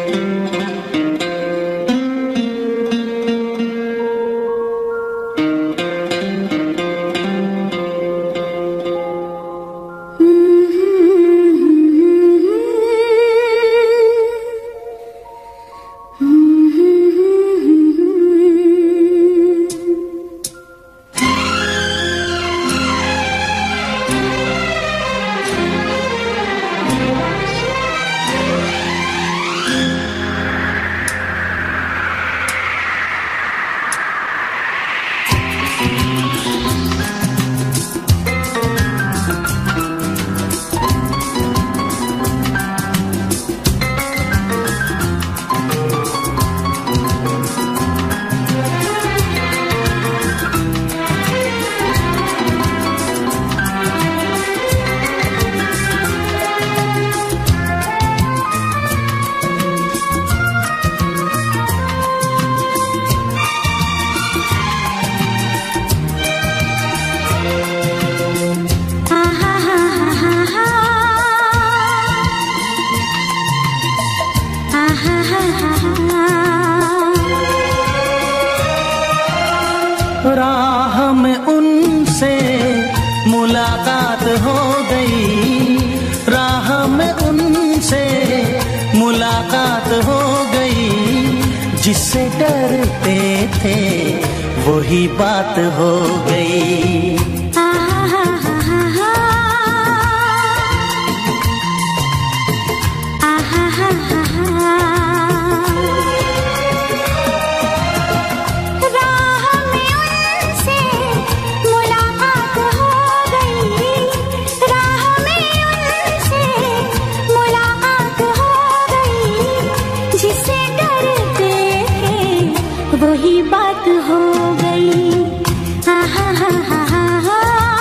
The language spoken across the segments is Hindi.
राह में उनसे मुलाकात हो गई, राह में उनसे मुलाकात हो गई, जिससे डरते थे वही बात हो गई। वही बात हो गई। आहा हा हा हा हा,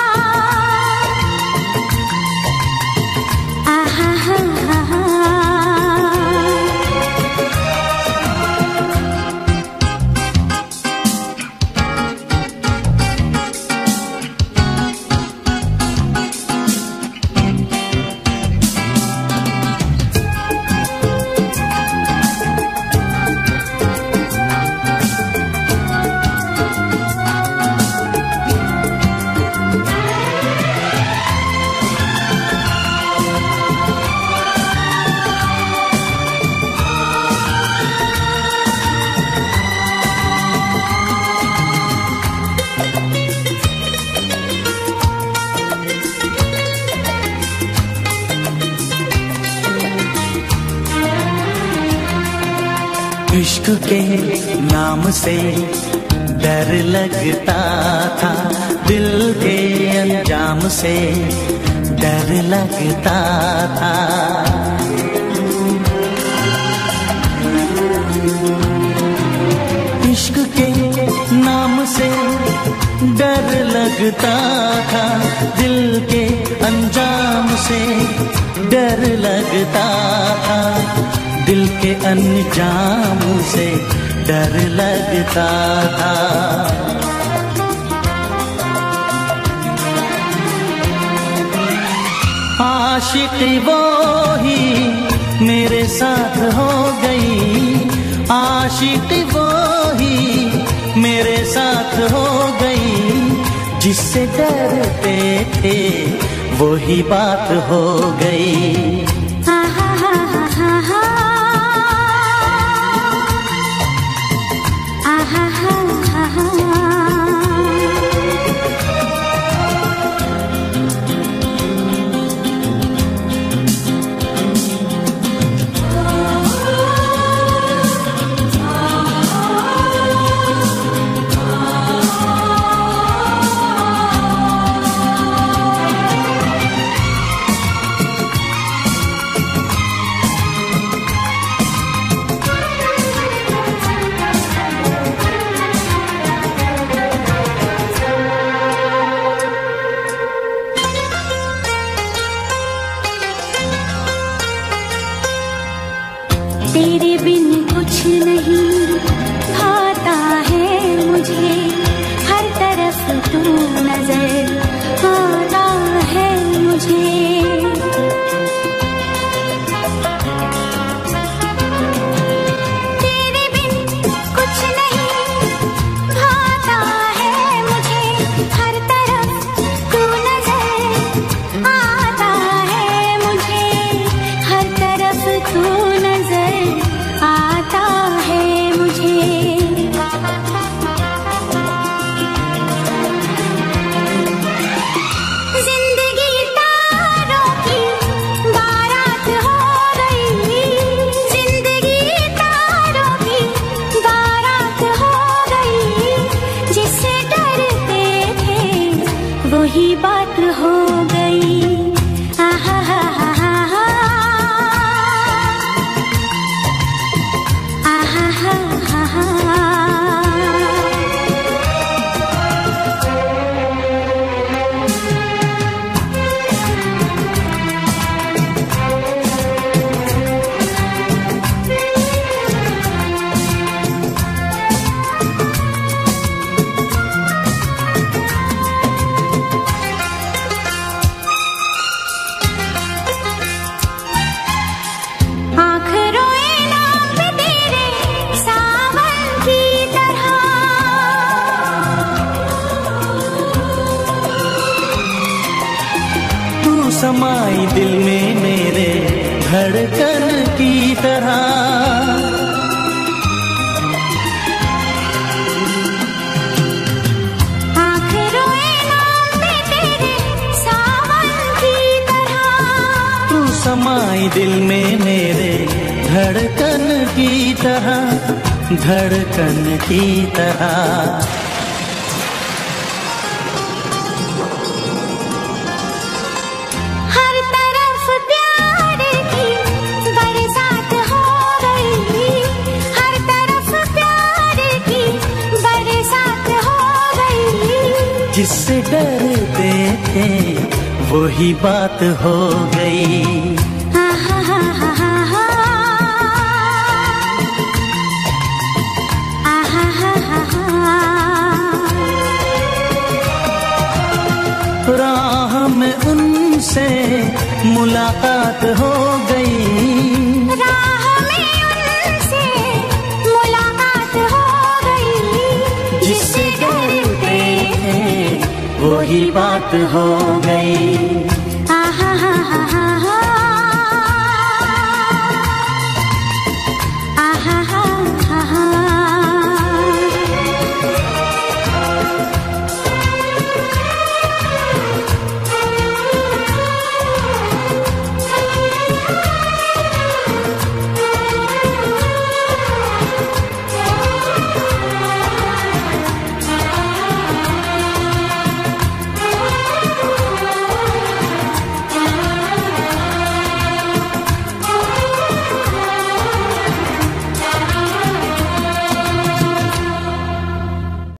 आहा हा हा हा। इश्क के नाम से डर लगता था, दिल के अंजाम से डर लगता था। इश्क के नाम से डर लगता था, दिल के अंजाम से डर लगता था, दिल के अंजाम से डर लगता था। आशिकी वो ही मेरे साथ हो गई, आशिकी वो ही मेरे साथ हो गई, जिससे डरते थे वही बात हो गई। तेरे बिन कुछ नहीं आता है मुझे, हर तरफ तू नजर आता है मुझे। समाई दिल में मेरे धड़कन की तरह। आँख रोए नाम पे तेरे सावन की तरह। तू समाई दिल में मेरे धड़कन की तरह, धड़कन की तरह। जिससे डरते थे वही बात हो गई। राह में उनसे मुलाकात हो गई। राह में उनसे मुलाकात हो गई। जिससे डरते थे वही बात हो गई।